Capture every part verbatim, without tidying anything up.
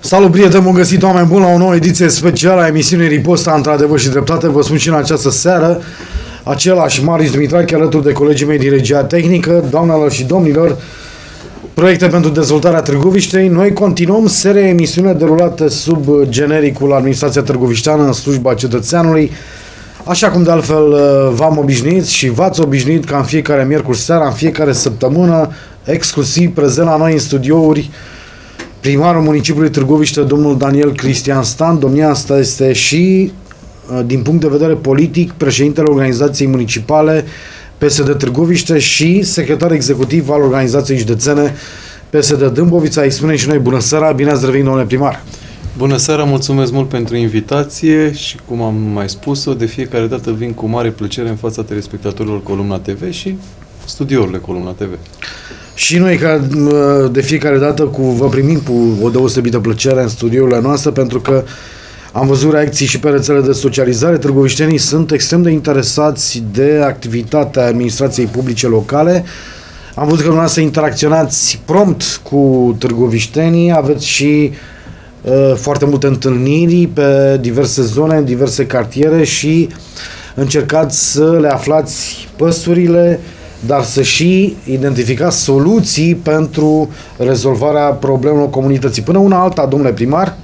Salut, prieteni, bun găsit, oameni buni, la o nouă ediție specială a emisiunii Riposta, într-adevăr și dreptate. Vă spun și în această seară, același Marius Dumitrache, alături de colegii mei din regia tehnică, doamnelor și domnilor, proiecte pentru dezvoltarea Târgoviștei. Noi continuăm seria emisiune derulată sub genericul Administrația Târgovișteană în slujba cetățeanului, așa cum de altfel v-am obișnuit și v-ați obișnuit ca în fiecare miercuri seara, în fiecare săptămână, exclusiv prezent la noi în studiouri, primarul municipiului Târgoviște, domnul Daniel Cristian Stan. Domnia asta este și, din punct de vedere politic, președintele organizației municipale P S D Târgoviște și secretar executiv al organizației județene P S D Dâmbovița. Îi spunem și noi bună seara, bine ați revenit, domnule primar. Bună seara, mulțumesc mult pentru invitație și, cum am mai spus-o, de fiecare dată vin cu mare plăcere în fața telespectatorilor Columna T V și studiourile Columna T V. Și noi, ca de fiecare dată, cu, vă primim cu o deosebită plăcere în studiourile noastre, pentru că am văzut reacții și pe rețele de socializare. Târgoviștenii sunt extrem de interesați de activitatea administrației publice locale. Am văzut că dumneavoastră interacționați prompt cu târgoviștenii, aveți și uh, foarte multe întâlniri pe diverse zone, în diverse cartiere și încercați să le aflați păsturile, dar să și identificați soluții pentru rezolvarea problemelor comunității. Până una alta, domnule primar,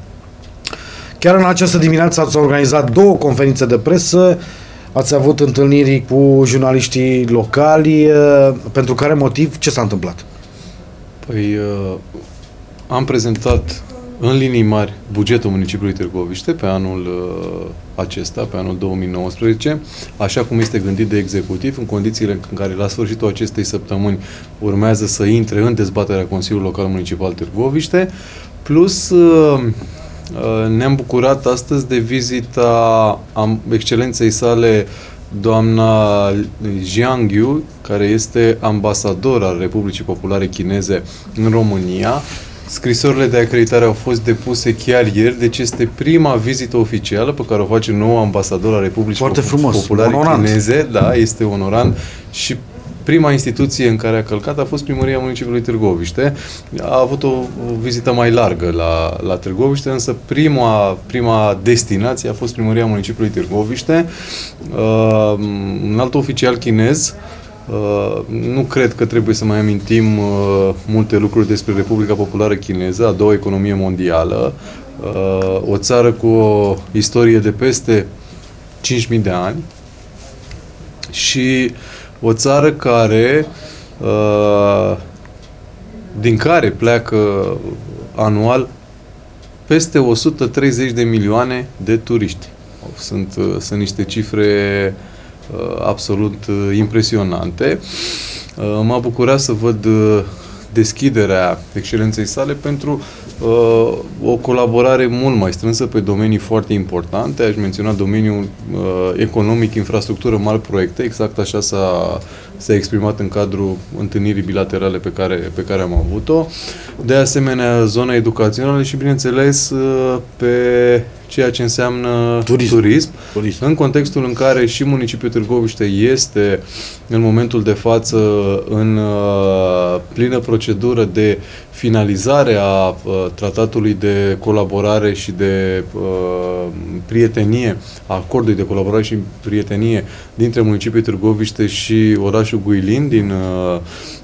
chiar în această dimineață ați organizat două conferințe de presă, ați avut întâlniri cu jurnaliștii locali. Pentru care motiv? Ce s-a întâmplat? Păi, am prezentat în linii mari bugetul municipiului Târgoviște pe anul acesta, pe anul două mii nouăsprezece, așa cum este gândit de executiv, în condițiile în care la sfârșitul acestei săptămâni urmează să intre în dezbaterea Consiliului Local Municipal Târgoviște, plus ne-am bucurat astăzi de vizita excelenței sale doamna Jiang Yu, care este ambasador al Republicii Populare Chineze în România. Scrisorile de acreditare au fost depuse chiar ieri, deci este prima vizită oficială pe care o face nou ambasador al Republicii Foarte frumos, Populare onorant. Chineze. Da, este onorant și prima instituție în care a călcat a fost Primăria Municipiului Târgoviște. A avut o, o vizită mai largă la, la Târgoviște, însă prima, prima destinație a fost Primăria Municipiului Târgoviște. Uh, un alt oficial chinez. Uh, nu cred că trebuie să mai amintim uh, multe lucruri despre Republica Populară Chineză, a doua economie mondială, uh, o țară cu o istorie de peste cinci mii de ani și o țară care, uh, din care pleacă anual peste o sută treizeci de milioane de turiști. Sunt, uh, sunt niște cifre absolut impresionante. M-a bucurat să văd deschiderea excelenței sale pentru uh, o colaborare mult mai strânsă pe domenii foarte importante. Aș menționa domeniul uh, economic, infrastructură, mari proiecte, exact așa s-a, s-a exprimat în cadrul întâlnirii bilaterale pe care, pe care am avut-o. De asemenea, zona educațională și, bineînțeles, uh, pe ceea ce înseamnă turism. Turism, turism, în contextul în care și municipiul Târgoviște este în momentul de față în uh, plină procedură de finalizare a uh, tratatului de colaborare și de uh, prietenie, a acordului de colaborare și prietenie dintre municipiul Târgoviște și orașul Guilin din uh,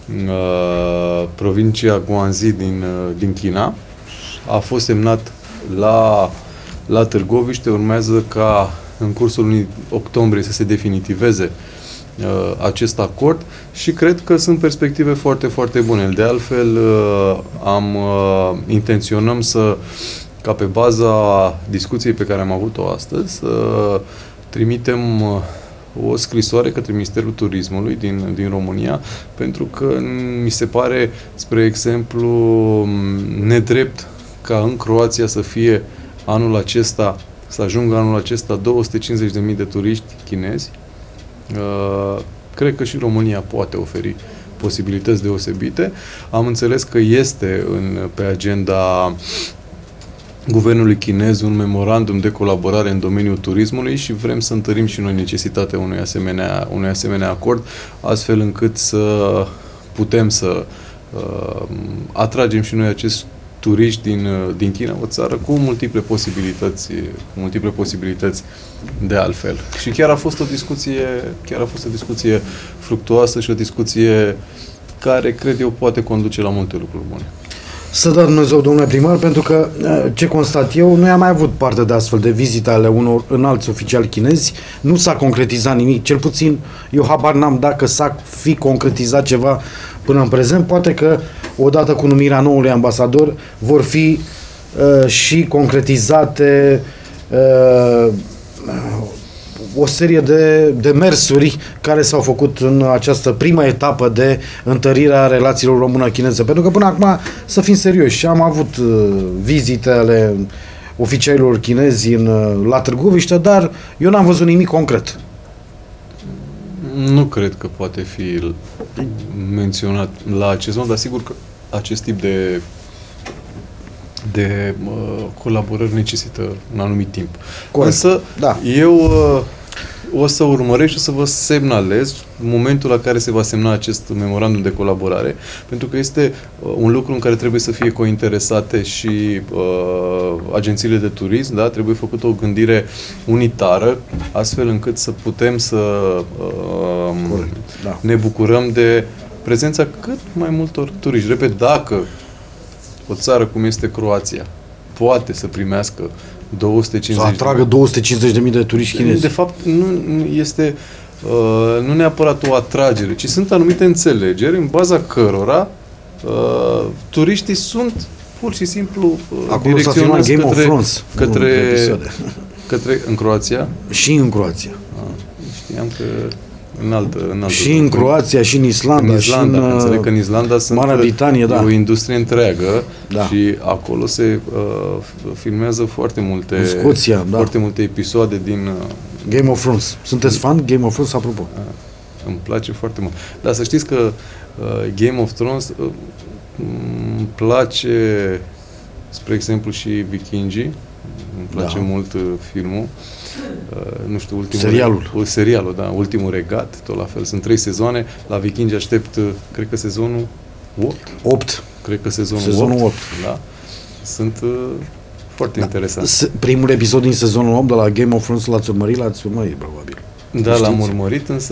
uh, provincia Guangxi din, uh, din China. A fost semnat la la Târgoviște, urmează ca în cursul lunii octombrie să se definitiveze uh, acest acord și cred că sunt perspective foarte, foarte bune. De altfel, uh, am uh, intenționăm să, ca pe baza discuției pe care am avut-o astăzi, să trimitem uh, o scrisoare către Ministerul Turismului din, din România, pentru că mi se pare, spre exemplu, nedrept ca în Croația să fie anul acesta, să ajungă anul acesta două sute cincizeci de mii de turiști chinezi. Uh, cred că și România poate oferi posibilități deosebite. Am înțeles că este în, pe agenda guvernului chinez un memorandum de colaborare în domeniul turismului și vrem să întărim și noi necesitatea unui asemenea, unui asemenea acord, astfel încât să putem să uh, atragem și noi acest turiști din, din China, o țară cu multiple posibilități, cu multiple posibilități de altfel. Și chiar a fost o discuție, chiar a fost o discuție fructuoasă și o discuție care, cred eu, poate conduce la multe lucruri bune. Să dea Dumnezeu, domnule primar, pentru că, ce constat eu, noi am mai avut parte de astfel de vizite ale unor înalți oficiali chinezi, nu s-a concretizat nimic, cel puțin eu habar n-am dacă s-a fi concretizat ceva până în prezent, poate că odată cu numirea noului ambasador vor fi uh, și concretizate uh, o serie de, de mersuri care s-au făcut în această primă etapă de întărire a relațiilor română-chineze. Pentru că până acum, să fim serioși, am avut uh, vizite ale oficialilor chinezi în, uh, la Târgoviște, dar eu n-am văzut nimic concret. Nu cred că poate fi menționat la acest moment, dar sigur că acest tip de de uh, colaborări necesită un anumit timp. Corect. Însă, Da. eu uh, o să urmăresc și o să vă semnalez momentul la care se va semna acest memorandum de colaborare, pentru că este uh, un lucru în care trebuie să fie cointeresate și uh, agențiile de turism, da? Trebuie făcută o gândire unitară, astfel încât să putem să uh, Corect. Da. ne bucurăm de prezența cât mai multor turiști. Repet, dacă o țară cum este Croația poate să primească două sute Să cincizeci atragă două sute cincizeci de mii de turiști chinezi. de fapt, nu, nu este uh, nu neapărat o atragere, ci sunt anumite înțelegeri în baza cărora uh, turiștii sunt pur și simplu uh, Acolo s-a filmat direcționați Game of către, Thrones. către, episoade. către în Croația. Și în Croația. Ah, știam că în altă, în altă Și în Croația, și în Islanda, în Islanda, și în înțeleg că în Islanda sunt Marea Britanie, da. o industrie întreagă, Da. și acolo se uh, filmează foarte multe În Scoția, da. foarte multe episoade din uh, Game of Thrones. Sunteți fan Game of Thrones, apropo? îmi place foarte mult. Dar să știți că uh, Game of Thrones uh, îmi place, spre exemplu, și Vikingii. Îmi place Da. mult uh, filmul. Uh, nu știu, ultimul Serialul. Re- serialul, da, ultimul regat, tot la fel. Sunt trei sezoane. La Vikingi aștept, uh, cred că sezonul opt. opt. Cred că sezonul, Sezonul opt. opt. Da. Sunt uh, foarte Da. interesant. S- Primul episod din sezonul opt de la Game of Thrones l-ați urmărit? L-ați urmărit, probabil. Da, l-am Știți? urmărit, însă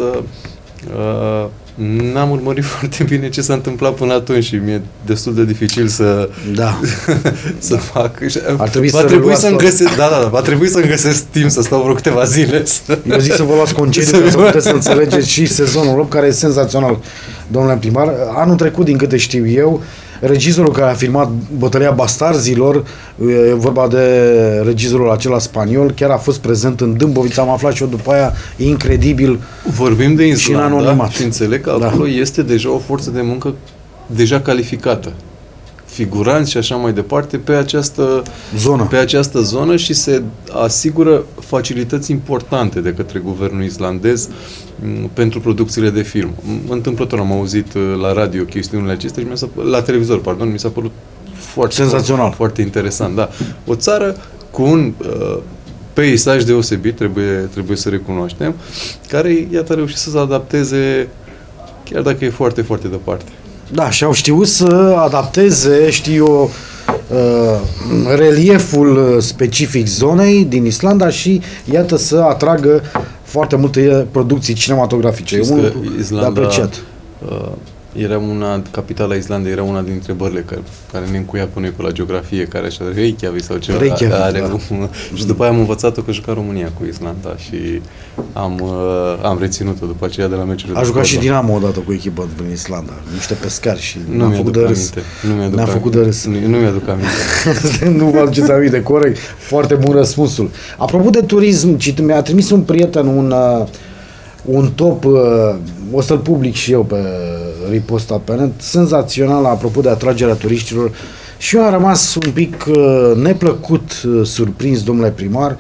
uh, n-am urmărit foarte bine ce s-a întâmplat până atunci și mi-e destul de dificil să Da. să Da. fac. Ar trebui va să trebui reluați să-mi toate. găsesc, da, da, da, va trebui să-mi găsesc timp să stau vreo câteva zile. Să... Eu zic să vă luați concediu Să- ca să puteți să înțelegeți și sezonul opt, care e senzațional, domnule primar. Anul trecut, din câte știu eu, regizorul care a filmat Bătălia Bastarzilor, e vorba de regizorul acela spaniol, chiar a fost prezent în Dâmbovița, am aflat și eu după aia, incredibil. Vorbim de Și în Islanda anonimat. și înțeleg că Da. acolo este deja o forță de muncă deja calificată. Figuranți și așa mai departe pe această Zonă. pe această zonă și se asigură facilități importante de către guvernul islandez m, pentru producțiile de film. M- Întâmplător am auzit uh, la radio chestiunile acestea și mi s-a, la televizor, pardon, mi s-a părut foarte Senzațional. Foarte, foarte interesant, da. O țară cu un uh, peisaj deosebit, trebuie, trebuie să recunoaștem, care, iată, a reușit să se adapteze chiar dacă e foarte, foarte departe. Da, și au știut să adapteze, știu eu, uh, relieful specific zonei din Islanda și, iată, să atragă foarte multe producții cinematografice. Știți E un că lucru de Islanda, apreciat. uh, era una, capitala Islandei era una dintre bările care, care ne încuia pe noi pe la geografie, care așa, Reykjavik sau ceva. Reykjavik, are da. un, și după aia am învățat-o că juca România cu Islanda și am, uh, am reținut-o după aceea de la meciurile A de jucat și fotbal. Dinamo odată cu echipă din Islanda, niște pescari și Nu ne-a mi-aduc făcut de râs. aminte. Nu mi-aduc Ne-a aminte. făcut de râs. Nu, nu mi-aduc aminte. Nu vă aduceți aminte, corect. Foarte bun răspunsul. Apropo de turism, cit- mi-a trimis un prieten un, uh, un top, uh, o să-l public și eu pe riposta pe net, senzațional apropo de atragerea turiștilor, și eu am rămas un pic uh, neplăcut uh, surprins, domnule primar.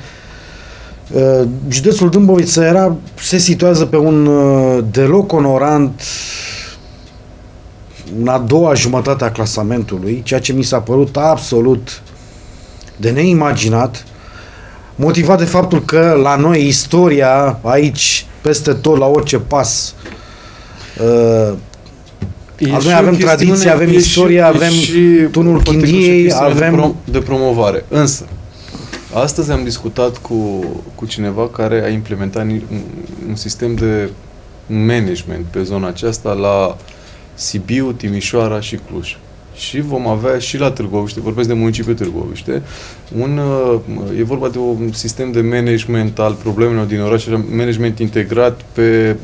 Uh, județul Dâmbovița era, se situează pe un uh, deloc onorant în a doua jumătate a clasamentului, ceea ce mi s-a părut absolut de neimaginat, motivat de faptul că la noi istoria, aici, peste tot, la orice pas, uh, E Noi și avem o tradiție, chestiune- avem e istorie, și- avem e și, tunul poate că și o Chindiei, chestiune avem... De, prom- de promovare. Însă, astăzi am discutat cu, cu cineva care a implementat ni- un, un sistem de management pe zona aceasta la Sibiu, Timișoara și Cluj. Și vom avea și la Târgoviște, vorbesc de municipiul Târgoviște, un, e vorba de un sistem de management al problemelor din oraș, management integrat pe,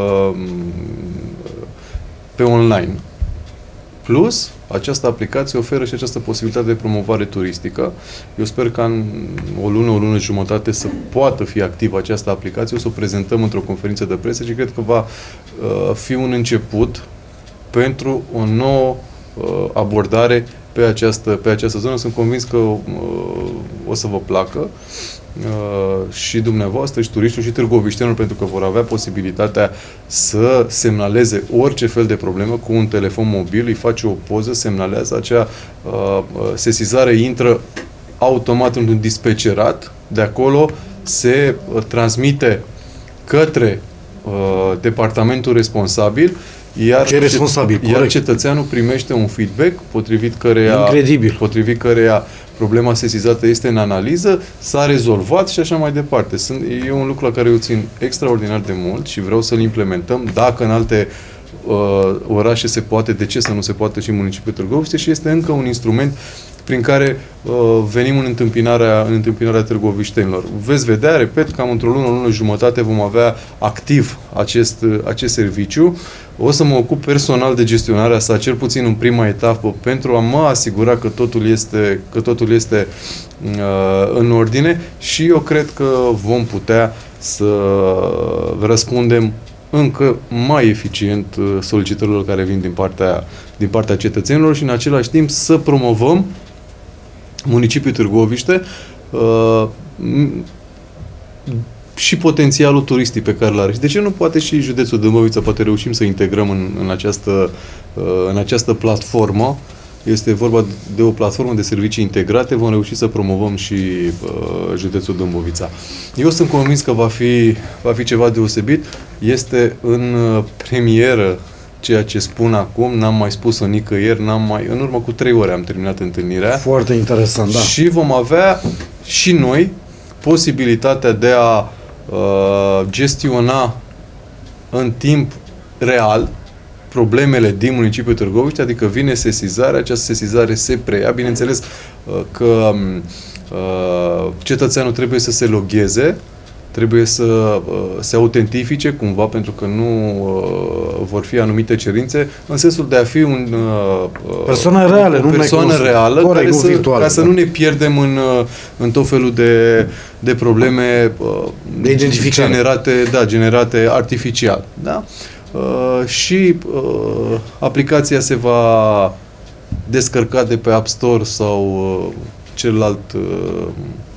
pe online. Plus, această aplicație oferă și această posibilitate de promovare turistică. Eu sper că în o lună, o lună jumătate să poată fi activă această aplicație. O să o prezentăm într-o conferință de presă și cred că va uh, fi un început pentru o nouă uh, abordare pe această, pe această zonă. Sunt convins că uh, o să vă placă uh, și dumneavoastră, și turiștii, și târgoviștenilor, pentru că vor avea posibilitatea să semnaleze orice fel de problemă cu un telefon mobil, îi face o poză, semnalează, acea uh, sesizare intră automat într-un dispecerat, de acolo se uh, transmite către uh, departamentul responsabil, iar, Ce e responsabil, iar corect. cetățeanul primește un feedback potrivit căreia, Incredibil. potrivit căreia problema sesizată este în analiză, s-a rezolvat și așa mai departe. Sunt, e un lucru la care eu țin extraordinar de mult și vreau să-l implementăm. Dacă în alte uh, orașe se poate, de ce să nu se poate și în municipiul Târgoviște, și este încă un instrument prin care uh, venim în întâmpinarea, în întâmpinarea târgoviștenilor. Veți vedea, repet, cam într-o lună, o lună jumătate vom avea activ acest, acest serviciu. O să mă ocup personal de gestionarea sa, cel puțin în prima etapă, pentru a mă asigura că totul este, că totul este uh, în ordine, și eu cred că vom putea să răspundem încă mai eficient uh, solicitărilor care vin din partea, din partea cetățenilor și în același timp să promovăm municipiul Târgoviște uh, și potențialul turistic pe care îl are. Și de ce nu poate și județul Dâmbovița, poate reușim să integrăm în, în, această, uh, în această platformă. Este vorba de o platformă de servicii integrate, vom reuși să promovăm și uh, județul Dâmbovița. Eu sunt convins că va fi, va fi ceva deosebit. Este în uh, premieră ceea ce spun acum, n-am mai spus-o nicăieri, n-am mai, în urmă cu trei ore am terminat întâlnirea. Foarte interesant, da. Și vom avea și noi posibilitatea de a uh, gestiona în timp real problemele din municipiul Târgoviște, adică vine sesizarea, această sesizare se preia, bineînțeles uh, că uh, cetățeanul trebuie să se logheze, trebuie să uh, se autentifice cumva, pentru că nu uh, vor fi anumite cerințe, în sensul de a fi un uh, Persoană reală, o nu persoană necunoscut. reală, Corect, care nu să, virtuală, ca să da. nu ne pierdem în, uh, în tot felul de, de probleme uh, De identificare. generate, da, generate artificial. Da? Uh, și uh, aplicația se va descărca de pe App Store sau uh, celălalt uh,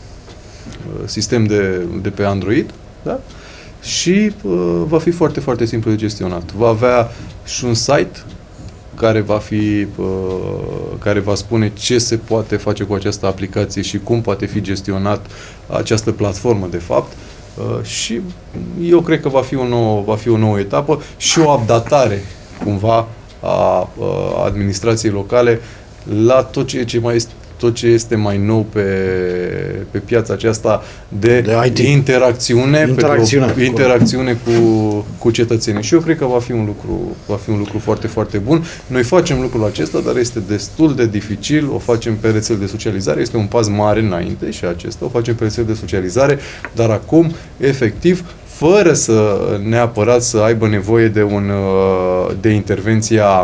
sistem de, de pe Android, da? Și uh, va fi foarte, foarte simplu de gestionat. Va avea și un site care va fi, uh, care va spune ce se poate face cu această aplicație și cum poate fi gestionat această platformă, de fapt. Uh, și eu cred că va fi o nouă, va fi o nouă etapă și o updatare, cumva, a, a administrației locale la tot ce, ce mai este tot ce este mai nou pe, pe piața aceasta de, De I T. interacțiune, Interacțiune, pentru, interacțiune cu, cu cetățenii. Și eu cred că va fi un lucru, va fi un lucru foarte, foarte bun. Noi facem lucrul acesta, dar este destul de dificil. O facem pe rețele de socializare. Este un pas mare înainte și acesta. O facem pe rețele de socializare, dar acum, efectiv, fără să neapărat să aibă nevoie de, un, de intervenția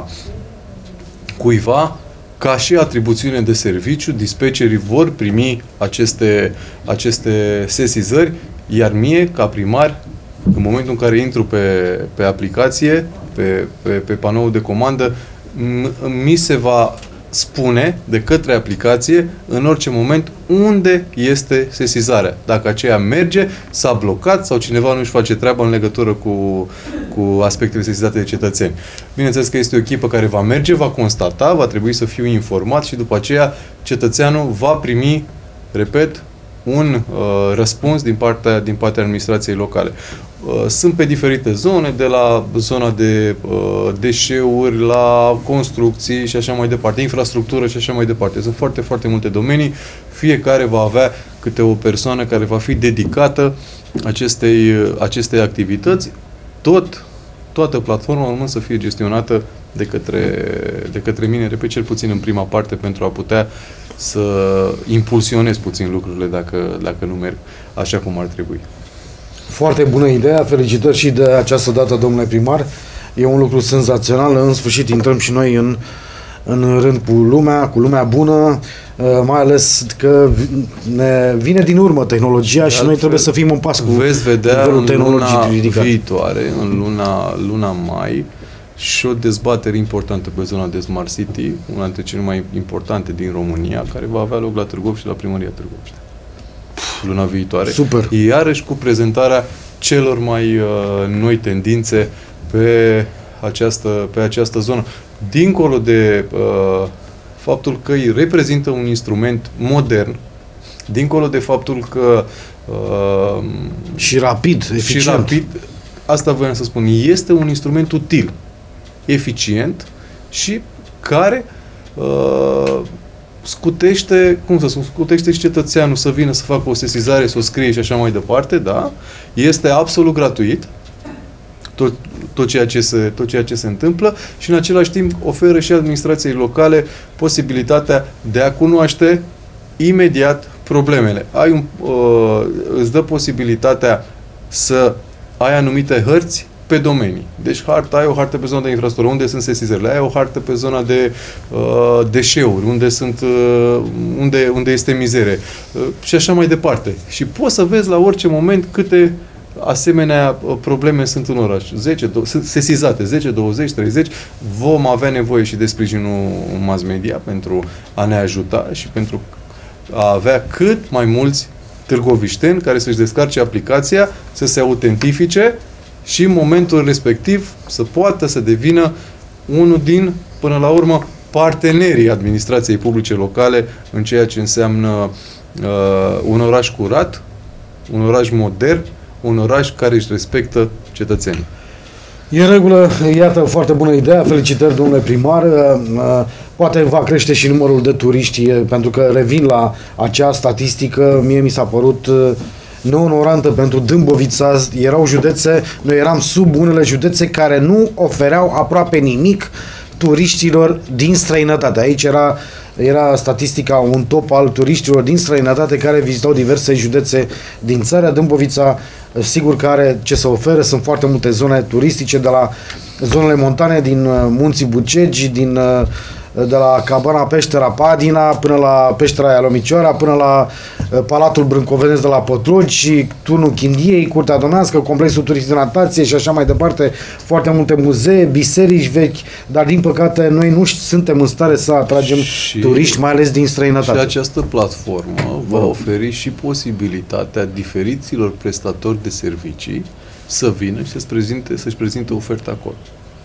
cuiva, ca și atribuțiune de serviciu, dispecerii vor primi aceste, aceste sesizări, iar mie, ca primar, în momentul în care intru pe, pe aplicație, pe, pe, pe panoul de comandă, mi se va spune de către aplicație în orice moment unde este sesizarea. Dacă aceea merge, s-a blocat sau cineva nu își face treaba în legătură cu, cu aspectele sesizate de cetățeni. Bineînțeles că este o echipă care va merge, va constata, va trebui să fiu informat și după aceea cetățeanul va primi, repet, un uh, răspuns din partea, din partea administrației locale. sunt pe diferite zone, de la zona de uh, deșeuri, la construcții și așa mai departe, infrastructură și așa mai departe. Sunt foarte, foarte multe domenii. Fiecare va avea câte o persoană care va fi dedicată acestei, acestei activități. Tot, toată platforma urmând să fie gestionată de către, de către mine, repet, cel puțin în prima parte, pentru a putea să impulsionez puțin lucrurile dacă, dacă nu merg așa cum ar trebui. Foarte bună ideea, felicitări și de această dată, domnule primar. E un lucru senzațional, în sfârșit intrăm și noi în, în rând cu lumea, cu lumea bună, mai ales că ne vine din urmă tehnologia de și altfel, noi trebuie să fim în pas cu veți vedea în luna ridicat. viitoare, în luna, luna mai, și o dezbatere importantă pe zona de Smart City, una dintre cele mai importante din România, care va avea loc la Târgoviște și la Primăria Târgoviște. Luna viitoare. Super. Iarăși cu prezentarea celor mai uh, noi tendințe pe această, pe această zonă. Dincolo de uh, faptul că îi reprezintă un instrument modern, dincolo de faptul că uh, și rapid, eficient. Și rapid, asta voiam să spun, este un instrument util, eficient și care uh, scutește, cum să spun, scutește și cetățeanul să vină să facă o sesizare, să o scrie și așa mai departe, da? Este absolut gratuit tot, tot, ceea ce se, tot ceea ce se întâmplă și în același timp oferă și administrației locale posibilitatea de a cunoaște imediat problemele. Ai un, uh, îți dă posibilitatea să ai anumite hărți pe domenii. Deci harta, ai o hartă pe zona de infrastructură, unde sunt sesizările, ai o hartă pe zona de uh, deșeuri, unde sunt uh, unde, unde este mizerie uh, și așa mai departe. Și poți să vezi la orice moment câte asemenea uh, probleme sunt în oraș. zece, sunt sesizate, zece, douăzeci, treizeci. Vom avea nevoie și de sprijinul mass media pentru a ne ajuta și pentru a avea cât mai mulți târgovișteni care să-și descarce aplicația, să se autentifice și în momentul respectiv să poată să devină unul din, până la urmă, partenerii administrației publice locale în ceea ce înseamnă uh, un oraș curat, un oraș modern, un oraș care își respectă cetățenii. E în regulă, iată, foarte bună idee, felicitări, domnule primar. Poate va crește și numărul de turiști, pentru că revin la acea statistică, mie mi s-a părut neonorantă pentru Dâmbovița. Erau județe, noi eram sub unele județe care nu ofereau aproape nimic turiștilor din străinătate. Aici era, era statistica, un top al turiștilor din străinătate care vizitau diverse județe din țară. Dâmbovița, sigur că are ce să ofere, sunt foarte multe zone turistice, de la zonele montane din Munții Bucegi, din, de la Cabana Peștera Padina până la Peștera Ialomicioara, până la Palatul Brâncovenesc de la Pătruci, Turnul Chindiei, Curtea Domnească, Complexul Turistic de Natație și așa mai departe, foarte multe muzee, biserici vechi, dar din păcate noi nu suntem în stare să atragem și, turiști, mai ales din străinătate. Și această platformă va oferi și posibilitatea diferiților prestatori de servicii să vină și să-și prezinte, să-și prezinte oferta acolo.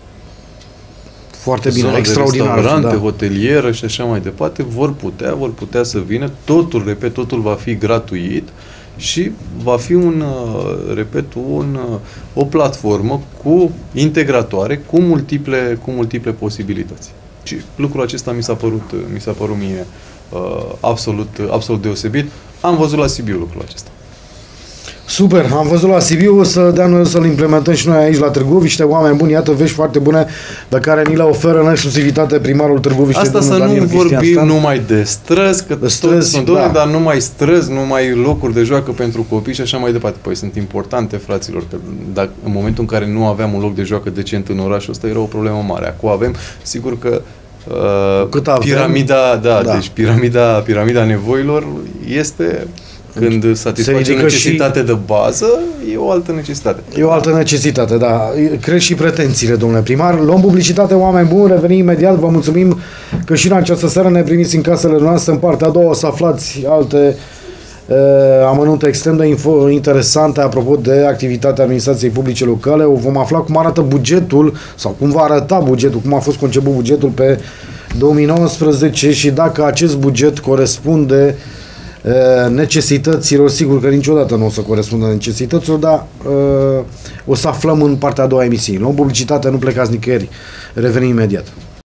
Foarte bine, zona extraordinar. De restaurante, da. hotelieră și așa mai departe, vor putea, vor putea să vină. Totul, repet, totul va fi gratuit și va fi un, repet, un, o platformă cu integratoare, cu multiple, cu multiple posibilități. Și lucrul acesta mi s-a părut, mi s-a părut mie uh, absolut, absolut deosebit. Am văzut la Sibiu lucrul acesta. Super, am văzut la Sibiu, o să dea noi să-l implementăm și noi aici la Târgoviște. Oameni buni, iată vești foarte bune pe care ni le oferă în exclusivitate primarul Târgoviște. Asta să nu vorbim numai de străzi, că străzi, sunt doar, da. Dar numai străzi, numai locuri de joacă pentru copii și așa mai departe. Păi sunt importante, fraților, că dacă, în momentul în care nu aveam un loc de joacă decent în orașul ăsta, era o problemă mare. Acum avem, sigur că uh, Cât avem, piramida, da, da. deci piramida, piramida nevoilor este... Când satisface o necesitate și... de bază, e o altă necesitate. E o altă necesitate, da. Cresc și pretențiile, domnule primar. Luăm publicitate, oameni buni, revenim imediat. Vă mulțumim că și în această seară ne primiți în casele noastre. În partea a doua o să aflați alte uh, amănunte extrem de info interesante apropo de activitatea administrației publice locale. O vom afla cum arată bugetul sau cum va arăta bugetul, cum a fost conceput bugetul pe două mii nouăsprezece și dacă acest buget corespunde Uh, necesităților, sigur că niciodată nu o să corespundă necesităților, dar uh, o să aflăm în partea a doua a emisiei. Luăm publicitate, nu plecați nicăieri. Revenim imediat.